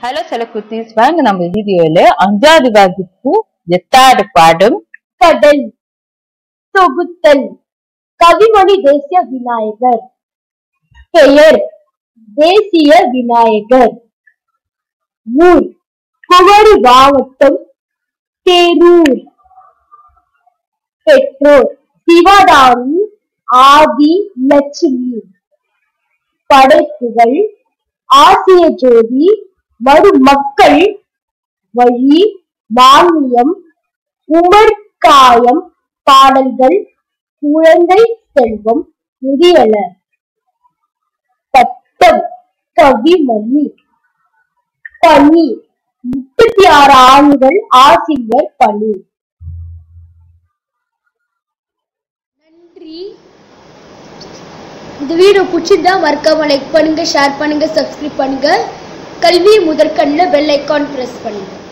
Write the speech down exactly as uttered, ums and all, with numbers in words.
Hello செலக்குட்டீஸ், வாங்க நம்ம வீடியோல அஞ்சாவது வகுப்பு எட்டாவது பாடம் கடல் தொகுத்தல். கவிமணி தேசிய விநாயகர். பெயர் தேசிய விநாயகர். ஊர் குமரி மாவட்டம் தேரூர். பெற்றோர் சிவதானி, ஆதி லட்சுமி. படைப்புகள் ஆசிய ஜோதி, மருமக்கள், வழி, மானியம், உமர்காயம், பாடல்கள், குழந்தை செல்வம், முதியல. பட்டம் கவிமணி. பணி முப்பத்தி ஆறு ஆண்டுகள் ஆசிரியர் பணி. நன்றி. இந்த வீடியோ பிடிச்சிருந்தா மறக்காம லைக் பண்ணுங்க, ஷேர் பண்ணுங்க, சப்ஸ்கிரைப் பண்ணுங்க. கல்வி முதற்கண்ணில் பெல் ஐக்கான் பிரஸ் பண்ணுங்க.